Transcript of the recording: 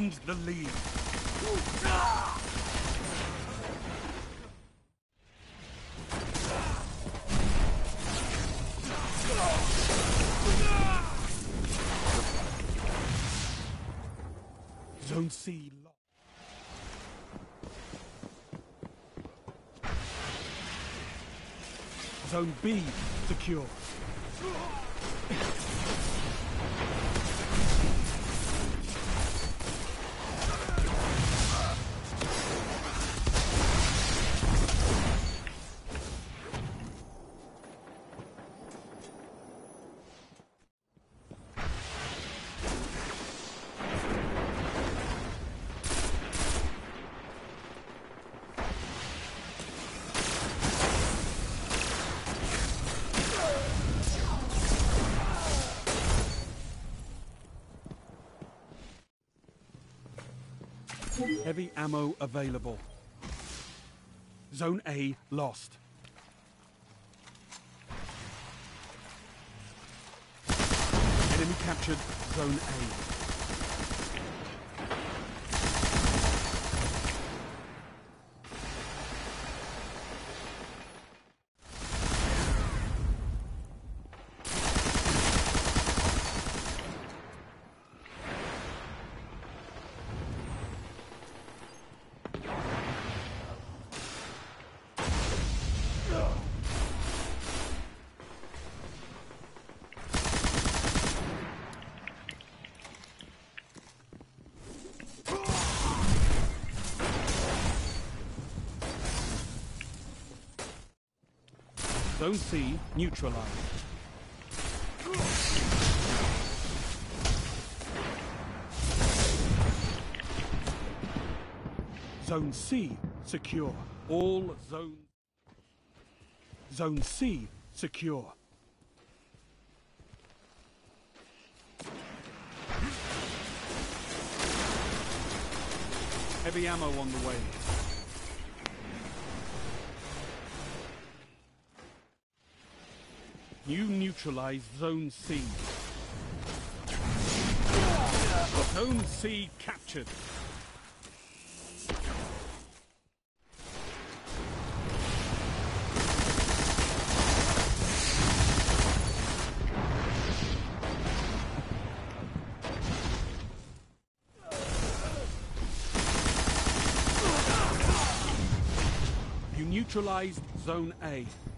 gained the lead. Zone C lost. Zone B secure. Heavy ammo available. Zone A lost. Enemy captured Zone A. Zone C neutralized. Zone C secure. All zones. Zone C secure. Heavy ammo on the way. You neutralize Zone C. Zone C captured. You neutralized Zone A.